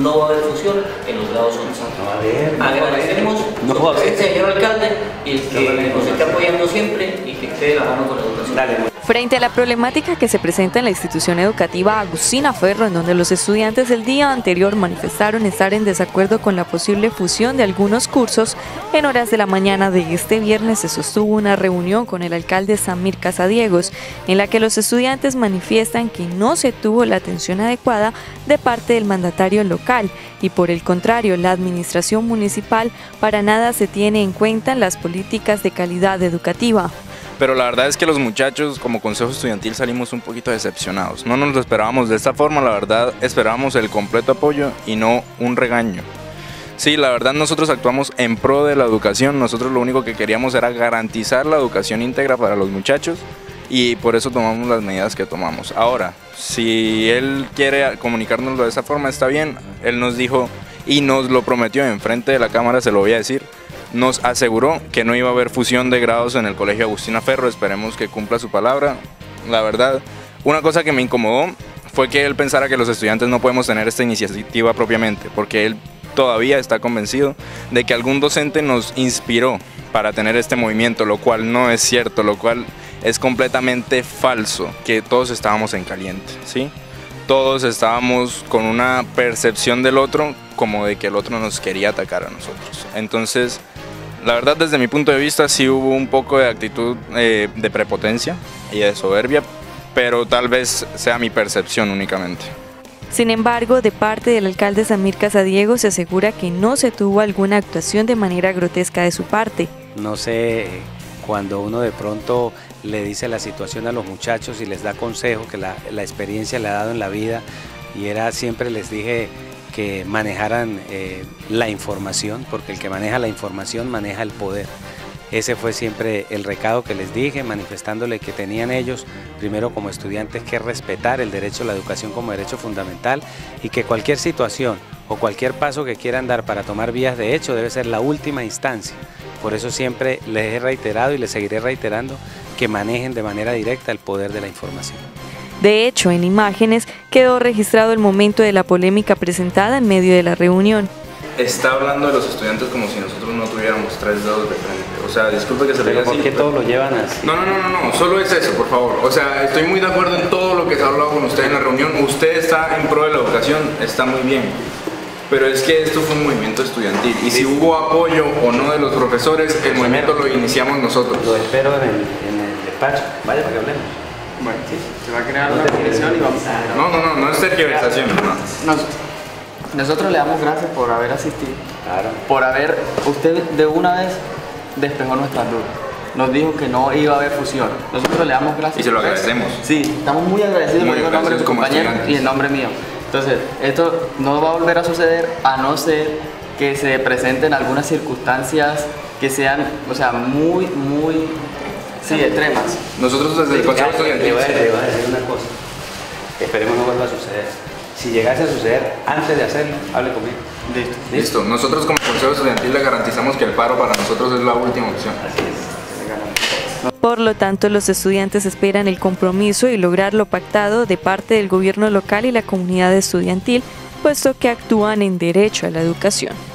no va a haber fusión en los grados 11. No va a haber. Agradecemos su presencia, señor alcalde, y que nos esté apoyando siempre y que esté de la mano con la educación. Dale. Frente a la problemática que se presenta en la institución educativa Agustina Ferro, en donde los estudiantes el día anterior manifestaron estar en desacuerdo con la posible fusión de algunos cursos, en horas de la mañana de este viernes se sostuvo una reunión con el alcalde Samir Casadiegos, en la que los estudiantes manifiestan que no se tuvo la atención adecuada de parte del mandatario local y por el contrario, la administración municipal para nada se tiene en cuenta en las políticas de calidad educativa. Pero la verdad es que los muchachos como consejo estudiantil salimos un poquito decepcionados. No nos lo esperábamos de esta forma, la verdad esperábamos el completo apoyo y no un regaño. Sí, la verdad nosotros actuamos en pro de la educación, nosotros lo único que queríamos era garantizar la educación íntegra para los muchachos y por eso tomamos las medidas que tomamos. Ahora, si él quiere comunicárnoslo de esa forma está bien, él nos dijo y nos lo prometió enfrente de la cámara, se lo voy a decir. Nos aseguró que no iba a haber fusión de grados en el Colegio Agustina Ferro, esperemos que cumpla su palabra. La verdad, una cosa que me incomodó fue que él pensara que los estudiantes no podemos tener esta iniciativa propiamente, porque él todavía está convencido de que algún docente nos inspiró para tener este movimiento, lo cual no es cierto, lo cual es completamente falso, que todos estábamos en caliente, ¿sí? Todos estábamos con una percepción del otro como de que el otro nos quería atacar a nosotros. Entonces, la verdad, desde mi punto de vista, sí hubo un poco de actitud de prepotencia y de soberbia, pero tal vez sea mi percepción únicamente. Sin embargo, de parte del alcalde Samir Casadiegos se asegura que no se tuvo alguna actuación de manera grotesca de su parte. No sé, cuando uno de pronto le dice la situación a los muchachos y les da consejo que la experiencia le ha dado en la vida, y siempre les dije que manejaran la información, porque el que maneja la información maneja el poder. Ese fue siempre el recado que les dije, manifestándole que tenían ellos, primero como estudiantes, que respetar el derecho a la educación como derecho fundamental y que cualquier situación o cualquier paso que quieran dar para tomar vías de hecho debe ser la última instancia. Por eso siempre les he reiterado y les seguiré reiterando que manejen de manera directa el poder de la información. De hecho, en imágenes quedó registrado el momento de la polémica presentada en medio de la reunión. Está hablando de los estudiantes como si nosotros no tuviéramos 3 dedos de frente. O sea, disculpe que se lo diga así. ¿Por qué todos lo llevan así? No, solo es eso, por favor. O sea, estoy muy de acuerdo en todo lo que se ha hablado con usted en la reunión. Usted está en pro de la educación, está muy bien. Pero es que esto fue un movimiento estudiantil y si hubo apoyo o no de los profesores, el movimiento lo iniciamos nosotros. Lo espero en el despacho. Vaya para que hablemos. Bueno, sí, se va a crear una comisión y vamos a... No es tergiversación. Nosotros le damos gracias por haber asistido, Claro. por haber, usted de una vez despejó nuestras dudas. Nos dijo que no iba a haber fusión. Nosotros le damos gracias. Y se lo agradecemos. Sí, estamos muy agradecidos en nombre de tu compañero y en nombre mío. Entonces, esto no va a volver a suceder a no ser que se presenten algunas circunstancias que sean, o sea, muy extremas. Nosotros desde el Consejo Estudiantil... Le voy a decir una cosa. Esperemos no vuelva a suceder. Si llegase a suceder, antes de hacerlo, hable conmigo. Listo. Nosotros como Consejo Estudiantil le garantizamos que el paro para nosotros es la última opción. Así es. Por lo tanto, los estudiantes esperan el compromiso y lograr lo pactado de parte del gobierno local y la comunidad estudiantil, puesto que actúan en derecho a la educación.